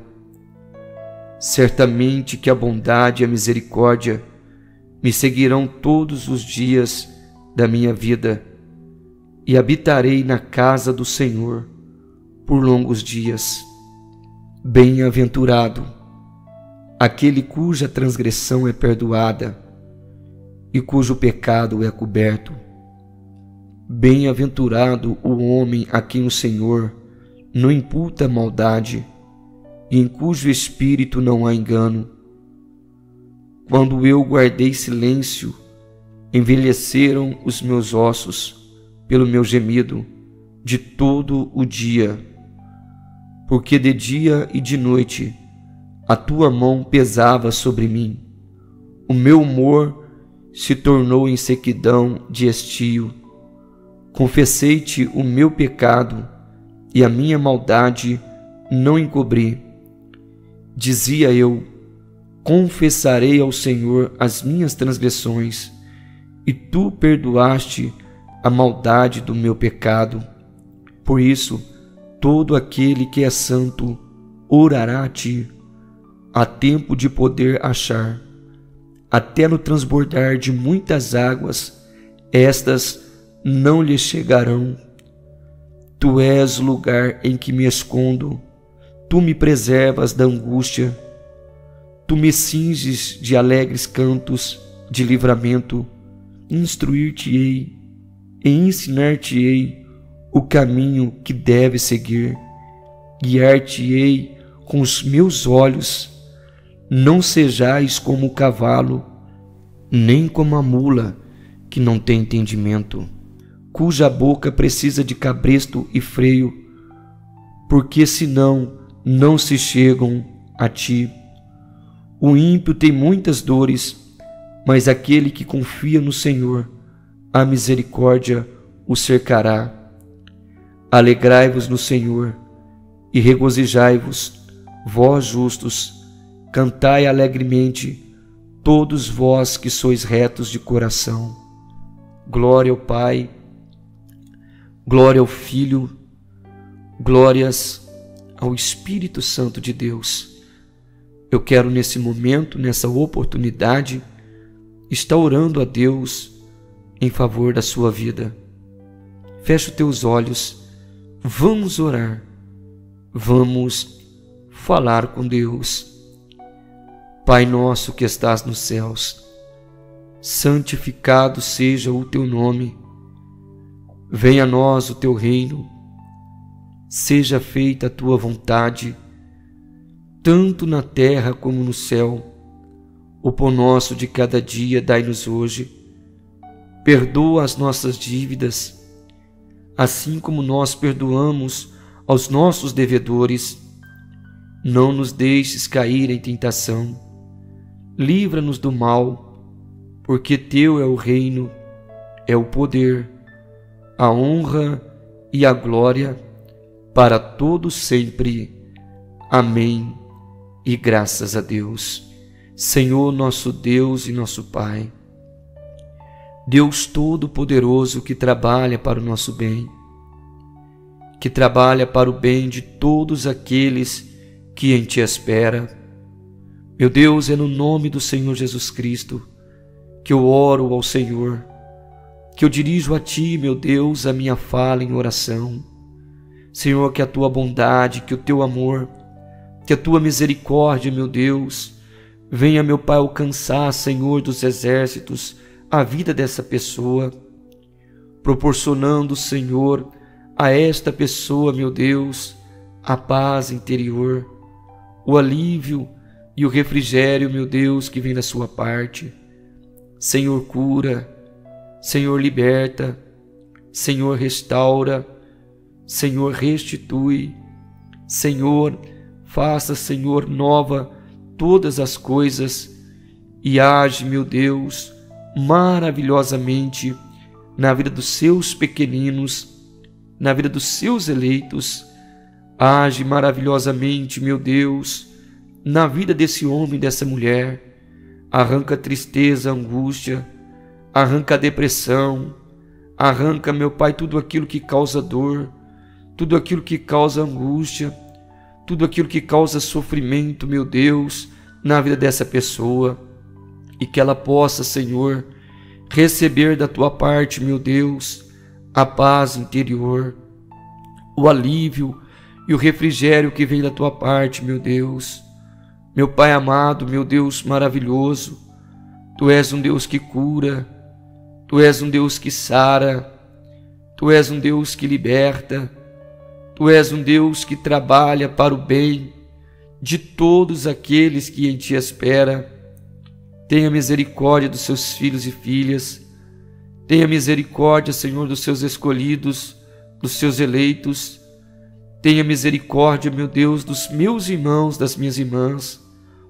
Certamente que a bondade e a misericórdia me seguirão todos os dias da minha vida, e habitarei na casa do Senhor por longos dias. Bem-aventurado aquele cuja transgressão é perdoada e cujo pecado é coberto. Bem-aventurado o homem a quem o Senhor não imputa maldade e em cujo espírito não há engano. Quando eu guardei silêncio, envelheceram os meus ossos pelo meu gemido de todo o dia, porque de dia e de noite a tua mão pesava sobre mim. O meu humor se tornou em sequidão de estio. Confessei-te o meu pecado e a minha maldade não encobri. Dizia eu: confessarei ao Senhor as minhas transgressões, e tu perdoaste a maldade do meu pecado. Por isso, todo aquele que é santo orará a ti. Há tempo de poder achar, até no transbordar de muitas águas, estas não lhe chegarão. Tu és o lugar em que me escondo, tu me preservas da angústia, tu me cinges de alegres cantos de livramento. Instruir-te-ei e ensinar-te-ei o caminho que deves seguir, guiar-te-ei com os meus olhos. Não sejais como o cavalo, nem como a mula que não tem entendimento, cuja boca precisa de cabresto e freio, porque senão não se chegam a ti. O ímpio tem muitas dores, mas aquele que confia no Senhor, a misericórdia o cercará. Alegrai-vos no Senhor e regozijai-vos, vós justos, cantai alegremente, todos vós que sois retos de coração. Glória ao Pai, glória ao Filho, glórias ao Espírito Santo de Deus. Eu quero nesse momento, nessa oportunidade, estar orando a Deus em favor da sua vida. Fecha os teus olhos, vamos orar, vamos falar com Deus. Pai nosso que estás nos céus, santificado seja o teu nome. Venha a nós o teu reino, seja feita a tua vontade, tanto na terra como no céu. O pão nosso de cada dia dai-nos hoje. Perdoa as nossas dívidas, assim como nós perdoamos aos nossos devedores. Não nos deixes cair em tentação. Livra-nos do mal, porque teu é o reino, é o poder, a honra e a glória para todos sempre. Amém. E graças a Deus. Senhor nosso Deus e nosso Pai, Deus Todo-Poderoso que trabalha para o nosso bem, que trabalha para o bem de todos aqueles que em Ti espera. Meu Deus, é no nome do Senhor Jesus Cristo que eu oro ao Senhor, que eu dirijo a Ti, meu Deus, a minha fala em oração. Senhor, que a Tua bondade, que o Teu amor, que a Tua misericórdia, meu Deus, venha, meu Pai, alcançar, Senhor dos exércitos, a vida dessa pessoa, proporcionando, Senhor, a esta pessoa, meu Deus, a paz interior, o alívio e o refrigério, meu Deus, que vem da sua parte. Senhor, cura, Senhor, liberta, Senhor, restaura, Senhor, restitui, Senhor, faça, Senhor, nova todas as coisas e age, meu Deus, maravilhosamente na vida dos seus pequeninos, na vida dos seus eleitos. Age maravilhosamente, meu Deus, na vida desse homem, dessa mulher. Arranca a tristeza, a angústia, arranca a depressão, arranca, meu Pai, tudo aquilo que causa dor, tudo aquilo que causa angústia, tudo aquilo que causa sofrimento, meu Deus, na vida dessa pessoa, e que ela possa, Senhor, receber da Tua parte, meu Deus, a paz interior, o alívio e o refrigério que vem da Tua parte, meu Deus. Meu Pai amado, meu Deus maravilhoso, Tu és um Deus que cura, Tu és um Deus que sara, Tu és um Deus que liberta, Tu és um Deus que trabalha para o bem de todos aqueles que em Ti espera. Tenha misericórdia dos seus filhos e filhas. Tenha misericórdia, Senhor, dos seus escolhidos, dos seus eleitos. Tenha misericórdia, meu Deus, dos meus irmãos, das minhas irmãs.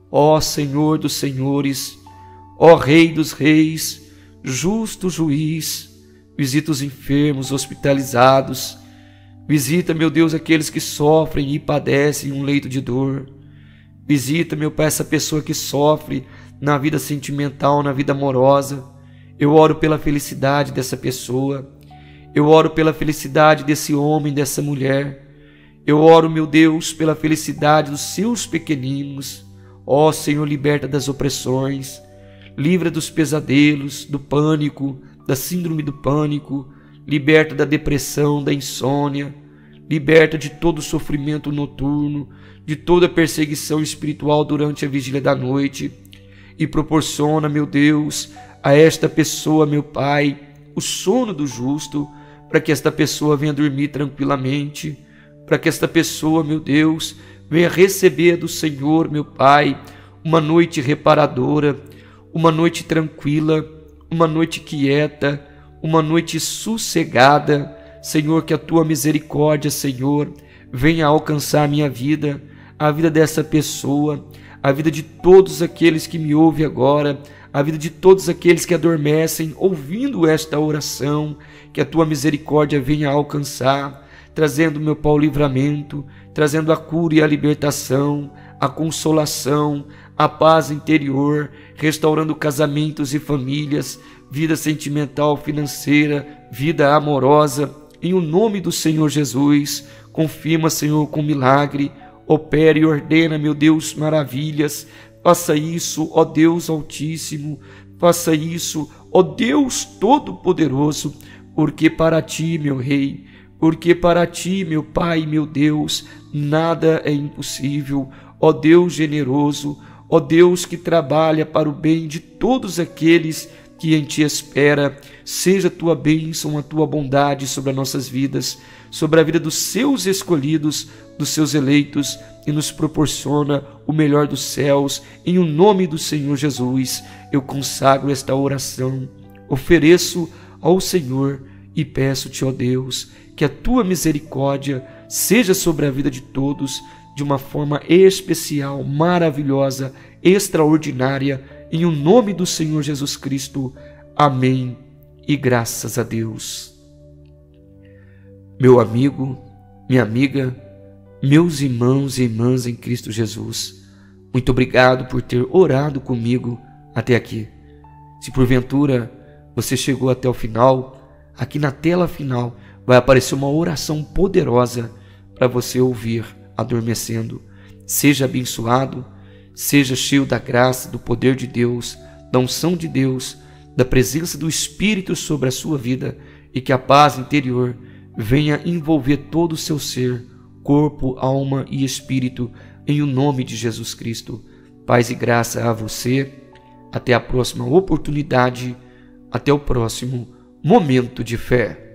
Ó Senhor dos senhores, ó Rei dos reis, justo juiz, visita os enfermos, hospitalizados. Visita, meu Deus, aqueles que sofrem e padecem um leito de dor. Visita, meu Pai, essa pessoa que sofre na vida sentimental, na vida amorosa. Eu oro pela felicidade dessa pessoa. Eu oro pela felicidade desse homem, dessa mulher. Eu oro, meu Deus, pela felicidade dos seus pequeninos. Ó Senhor, liberta das opressões. Livra dos pesadelos, do pânico, da síndrome do pânico. Liberta da depressão, da insônia. Liberta de todo sofrimento noturno, de toda perseguição espiritual durante a vigília da noite. E proporciona, meu Deus, a esta pessoa, meu Pai, o sono do justo, para que esta pessoa venha dormir tranquilamente, para que esta pessoa, meu Deus, venha receber do Senhor, meu Pai, uma noite reparadora, uma noite tranquila, uma noite quieta, uma noite sossegada. Senhor, que a Tua misericórdia, Senhor, venha alcançar a minha vida, a vida dessa pessoa, a vida de todos aqueles que me ouvem agora, a vida de todos aqueles que adormecem ouvindo esta oração. Que a Tua misericórdia venha alcançar, trazendo, meu Pai, o livramento, trazendo a cura e a libertação, a consolação, a paz interior, restaurando casamentos e famílias, vida sentimental, financeira, vida amorosa. Em o nome do Senhor Jesus, confirma, Senhor, com milagre, opera e ordena, meu Deus, maravilhas. Faça isso, ó Deus Altíssimo, faça isso, ó Deus Todo-Poderoso, porque para Ti, meu Rei, porque para Ti, meu Pai, meu Deus, nada é impossível. Ó Deus generoso, ó Deus que trabalha para o bem de todos aqueles que em Ti espera, seja a Tua bênção, a Tua bondade sobre as nossas vidas, sobre a vida dos Seus escolhidos, dos Seus eleitos, e nos proporciona o melhor dos céus. Em o nome do Senhor Jesus, eu consagro esta oração, ofereço ao Senhor e peço-Te, ó Deus, que a Tua misericórdia seja sobre a vida de todos, de uma forma especial, maravilhosa, extraordinária, em o nome do Senhor Jesus Cristo. Amém e graças a Deus. Meu amigo, minha amiga, meus irmãos e irmãs em Cristo Jesus, muito obrigado por ter orado comigo até aqui. Se porventura você chegou até o final, aqui na tela final vai aparecer uma oração poderosa para você ouvir adormecendo. Seja abençoado, seja cheio da graça, do poder de Deus, da unção de Deus, da presença do Espírito sobre a sua vida, e que a paz interior venha envolver todo o seu ser, corpo, alma e espírito, em o nome de Jesus Cristo. Paz e graça a você. Até a próxima oportunidade, até o próximo momento de fé.